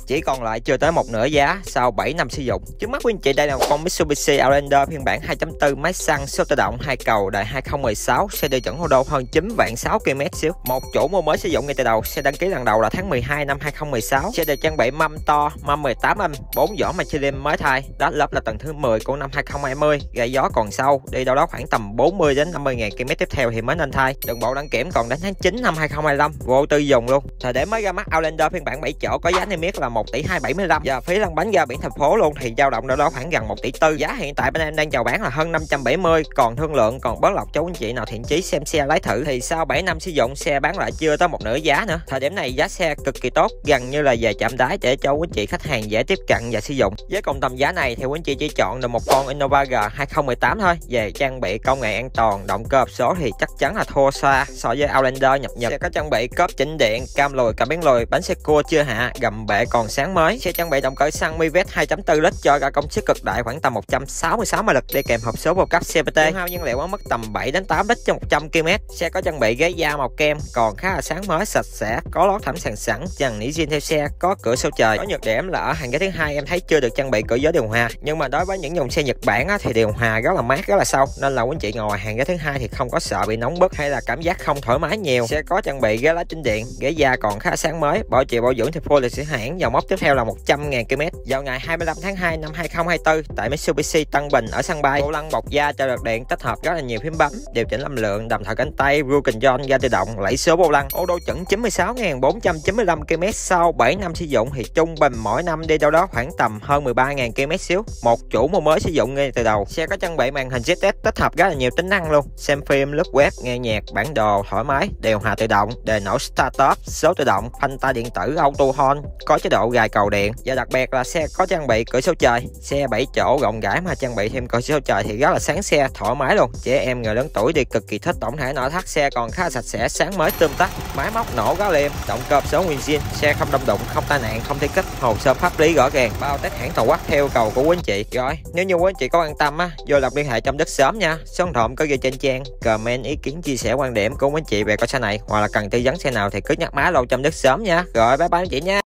chỉ còn lại chưa tới một nửa giá sau 7 năm sử dụng. Trước mắt quý anh chị đây là một con Mitsubishi Outlander phiên bản 2.4 máy xăng số tự động 2 cầu đời 2016, xe tiêu chuẩn Hô Đô hơn 9 vạn 6 km xíu. Một chủ mua mới sử dụng ngay từ đầu, xe đăng ký lần đầu là tháng 12 năm 2016. Xe được trang bị mâm to, mâm 18 inch, 4 vỏ Michelin mới thay. Đó lắp là tầng thứ 10 của năm 2020, gậy gió còn sâu, đi đâu đó khoảng tầm 40 đến 50.000 km tiếp theo thì mới nên thay. Đường bộ đăng kiểm còn đến tháng 9 năm 2025, vô tư dùng luôn. Thời điểm mới ra mắt Outlander phiên bản 7 chỗ có giá niêm yết là 1 tỷ 275, và phí lăn bánh ra biển thành phố luôn thì dao động đâu đó khoảng gần 1 tỷ 4. Giá hiện tại bên em đang chào bán là hơn 570, còn thương lượng còn bớt lọc cho anh chị nào thiện chí xem xe lái thử. Thì sau 7 năm sử dụng, xe bán lại chưa tới một nửa giá nữa. Thời điểm này giá xe cực kỳ tốt, gần như là về chạm đáy để cho quý anh chị khách hàng dễ tiếp cận và sử dụng. Với cùng tầm giá này thì quý anh chị chỉ chọn được một con Innova G 2018 thôi. Về trang bị công nghệ an toàn, động cơ hộp số thì chắc chắn là thua xa so với Outlander nhập Nhật. Xe có trang bị cốp chỉnh điện, cam lùi, cảm biến lùi, bánh xe cua chưa hạ, gầm bệ còn sáng mới. Xe trang bị động cơ xăng Mivet 2.4 lít cho ra công suất cực đại khoảng tầm 166 mã lực, đi kèm hộp số vô cấp CVT. Tiêu hao nhiên liệu mất tầm 7 đến 8 lít cho 100 km. Xe có trang bị ghế da màu kem còn khá là sáng mới, sạch sẽ, có lót thảm sàn sẵn, dàn nỉ zin theo xe, có cửa sổ trời. Có nhược điểm là ở hàng ghế thứ hai em thấy chưa được trang bị cửa gió điều hòa, nhưng mà đối với những dòng xe Nhật Bản thì điều hòa rất là mát, rất là sâu, nên là quý anh chị ngồi hàng ghế thứ hai thì không có sợ bị nóng bức hay là cảm giác không thoải mái nhiều. Xe có trang bị ghế lái chỉnh điện, ghế da còn khá sáng mới, bảo trì bảo dưỡng thì full lịch sử hãng. Dòng mốc tiếp theo là 100.000 km. Vào ngày 25 tháng 2 năm 2024 tại Mitsubishi Tân Bình ở sân bay, vô lăng bọc da cho đợt điện, tích hợp rất là nhiều phím bấm, điều chỉnh âm lượng, đồng thời cánh tay, cruise control, ga tự động, lẫy số vô lăng. Ô tô chuẩn 96.495 km. Sau 7 năm sử dụng thì trung bình mỗi năm đi đâu đó khoảng tầm hơn 13.000 km xíu. Một chủ mua mới sử dụng ngay từ đầu. Xe có trang bị màn hình ZS tích hợp rất là nhiều tính năng luôn, xem phim, lướt web, nghe nhạc, bản đồ thoải mái, điều hòa tự động, đề nổ start stop, số tự động, phanh tay điện tử auto hold, có chế độ gài cầu điện. Và đặc biệt là xe có trang bị cửa sổ trời. Xe 7 chỗ rộng rãi mà trang bị thêm cửa sổ trời thì rất là sáng xe, thoải mái luôn. Trẻ em, người lớn tuổi đi cực kỳ thích. Tổng thể nội thất xe còn khá sạch sẽ, sáng mới tươm tất, máy móc nổ gá liềm, động cơ số nguyên zin, xe không đâm đụng, không tai nạn, không thi kích, hồ sơ pháp lý rõ ràng, bao test hãng toàn quốc theo yêu cầu của quý anh chị. Rồi nếu như quý anh chị có quan tâm vô lập liên hệ trong đất sớm nha. Số điện thoại có ghi trên trang. Comment ý kiến chia sẻ quan điểm của quý anh chị về con xe này, hoặc là cần tư vấn xe nào thì cứ nhắc má lô trong đất sớm nha. Rồi bye bye anh chị nha.